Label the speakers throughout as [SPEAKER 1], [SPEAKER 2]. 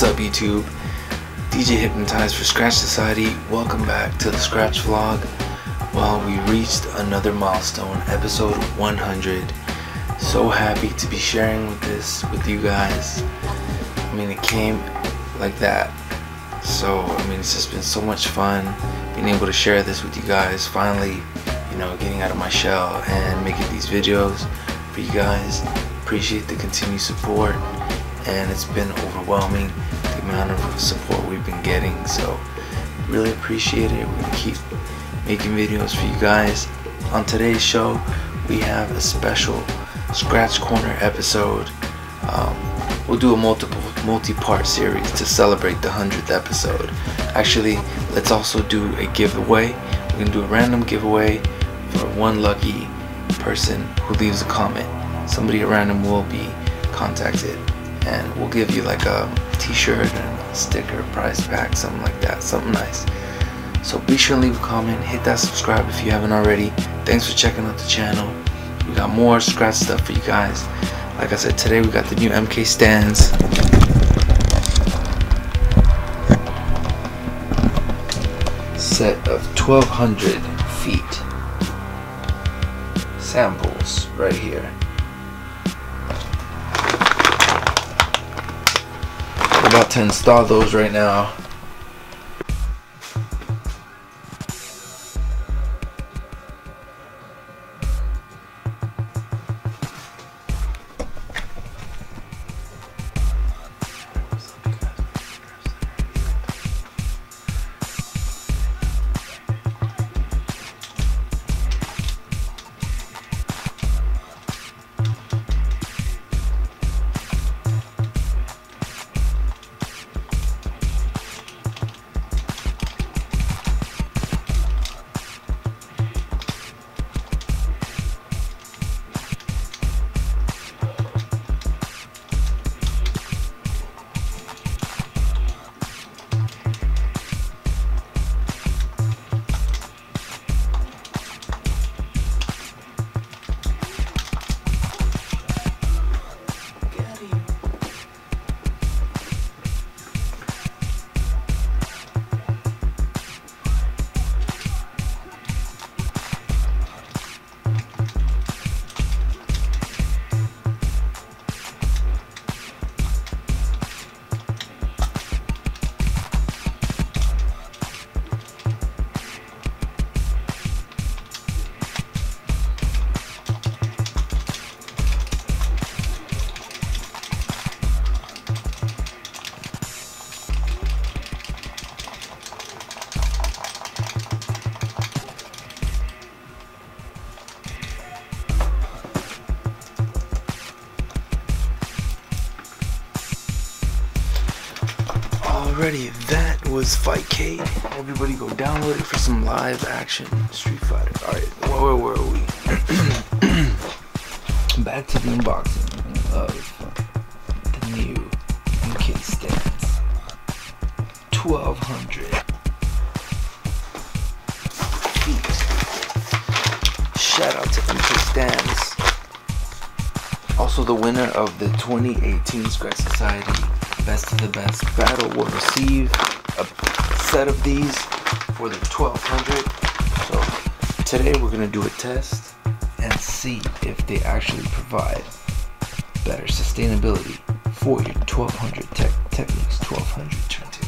[SPEAKER 1] What's up, YouTube? DJ Hypnotized for Scratch Society. Welcome back to the Scratch Vlog. Well, we reached another milestone, episode 100. So happy to be sharing this with you guys. I mean, it came like that. So, I mean, it's just been so much fun being able to share this with you guys. Finally, you know, getting out of my shell and making these videos for you guys. Appreciate the continued support, and it's been overwhelming the amount of support we've been getting, so really appreciate it. We're gonna keep making videos for you guys. On today's show, we have a special Scratch Corner episode. We'll do a multi-part series to celebrate the 100th episode. Actually, let's also do a giveaway. We're gonna do a random giveaway for one lucky person who leaves a comment. Somebody at random will be contacted, and we'll give you like a t-shirt and a sticker, prize pack, something like that, something nice. So be sure to leave a comment, hit that subscribe if you haven't already. Thanks for checking out the channel. We got more Scratch stuff for you guys. Like I said, today we got the new MK stands. Set of 1200 feet samples right here. We're about to install those right now. Alrighty, that was Fightcade. Everybody go download it for some live action Street Fighter. Alright, where were we? Back to the unboxing of the new MK stands. 1200 feet. Shout out to MK stands. Also the winner of the 2018 Scratch Society Best of the Best battle will receive a set of these for the 1200. So today we're going to do a test and see if they actually provide better sustainability for your 1200 Technics 1200 turntable.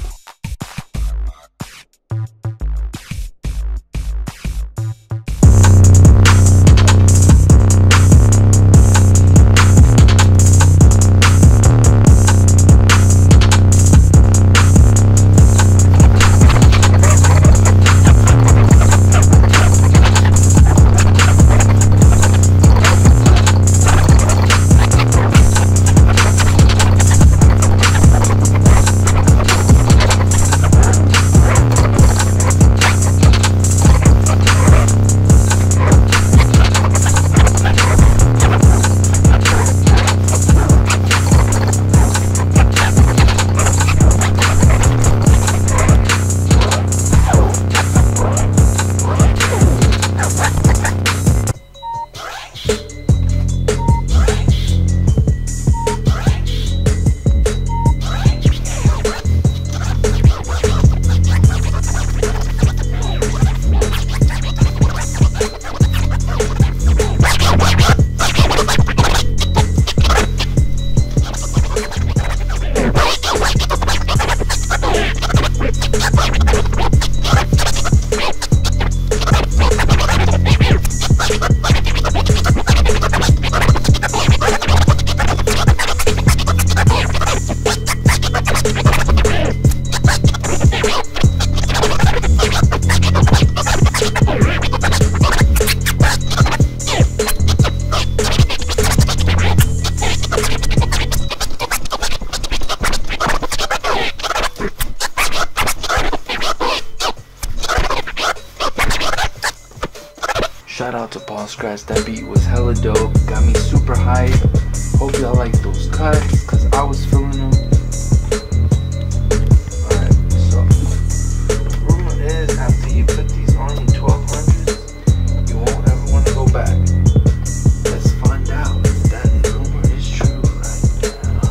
[SPEAKER 1] scratch. That beat was hella dope, got me super hype. Hope y'all like those cuts, cause I was feeling them. Alright, so rumor is after you put these on your 1200s, you won't ever want to go back. Let's find out if that rumor is true right now.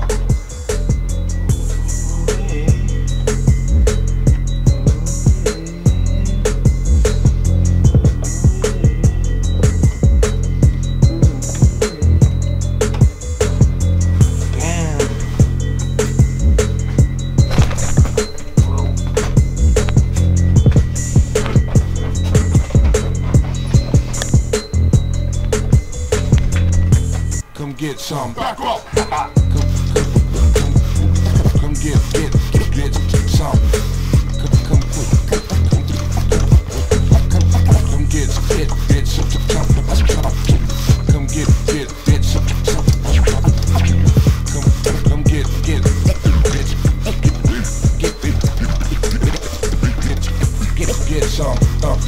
[SPEAKER 2] Come get some. Back up. Come get some. Come get some. Come get some. Come get some.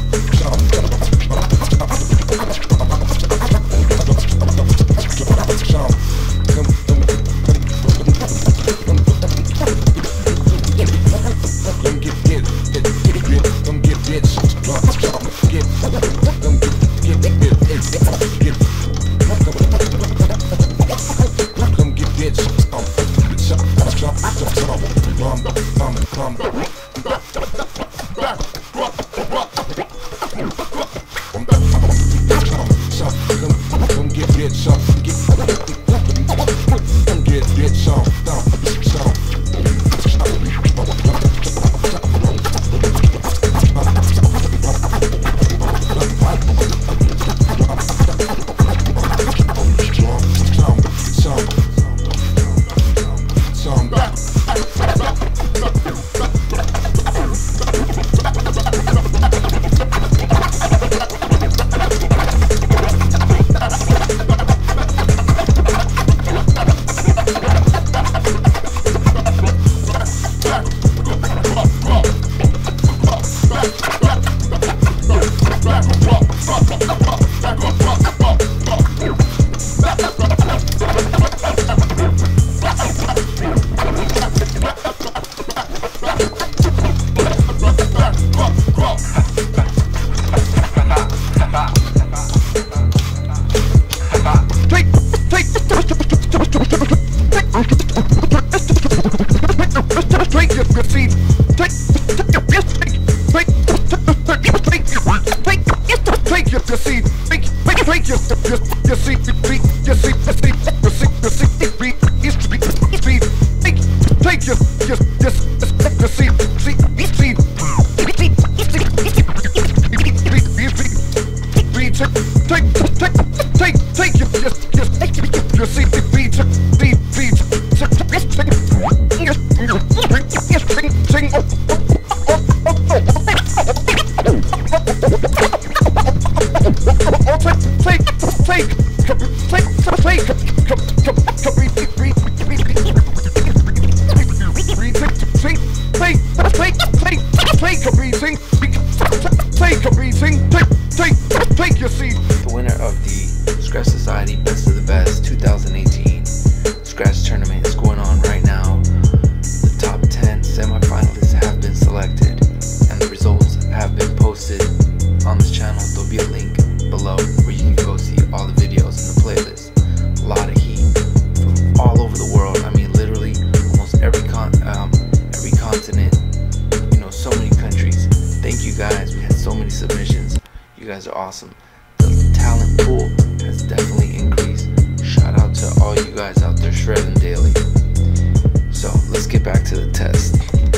[SPEAKER 1] The winner of the Scratch Society Best of the Best 2018 Scratch Tournament is going on right now. The top 10 semifinalists have been selected and the results have been posted on this channel. There'll be a link below where you can go see all the videos and the playlist. A lot of heat from all over the world. I mean, literally almost every continent. You know, so many countries. Thank you guys. We had so many submissions. You guys are awesome. The talent pool has definitely increased. Shout out to all you guys out there shredding daily. So let's get back to the test.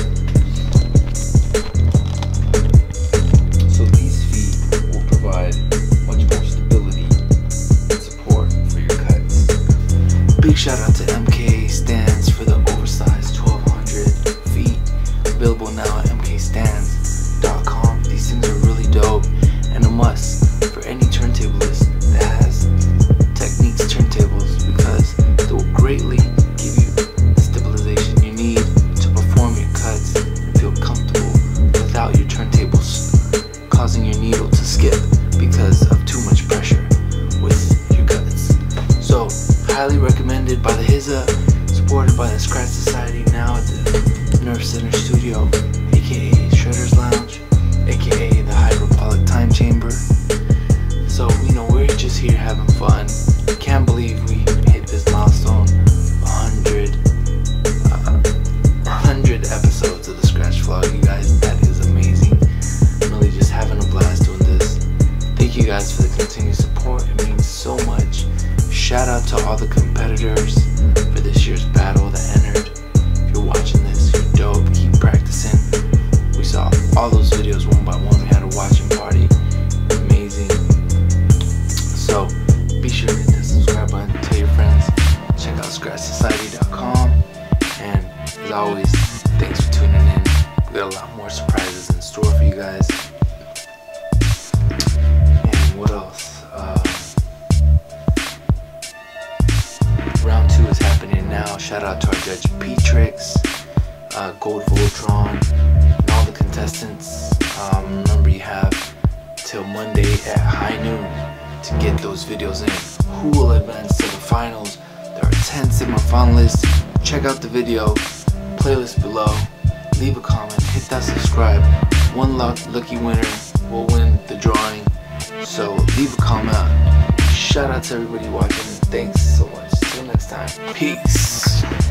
[SPEAKER 1] So these feet will provide much more stability and support for your cuts. Big shout out to MK Stands for the oversized 1200 feet. Available now at mkstands.com. These things are really dope and a must for any turntablist that has Technics turntables, because they will greatly give you the stabilization you need to perform your cuts and feel comfortable without your turntables causing your needle to skip because of too much pressure. highly recommended by the HIZA, supported by the Scratch Society, now at the Nerve Center Studio, aka Shredder's Lounge, aka the Hyperbolic Time Chamber. So, we're just here having fun. Can't believe we hit this milestone, 100 episodes of the Scratch Vlog. You guys, that is amazing. I'm really just having a blast doing this. Thank you guys for the continued support. It means so much. Shout out to all the competitors for this year's battle that entered. If you're watching this, you're dope. Keep practicing. We saw all those videos one by one. We had a watching party. Amazing. So be sure to hit that subscribe button. Tell your friends. Check out ScratchSociety.com. And as always, thanks for tuning in. We got a lot more surprises in store for you guys. And what else? Round 2 is happening now. Shout out to our judge P-Trix, Gold Voltron, and all the contestants. Remember, you have till Monday at high noon to get those videos in. Who will advance to the finals? There are 10 semifinalists. Check out the video, playlist below, leave a comment, hit that subscribe. One lucky winner will win the drawing. So leave a comment. Shout out to everybody watching. Thanks so much. Till next time. Peace.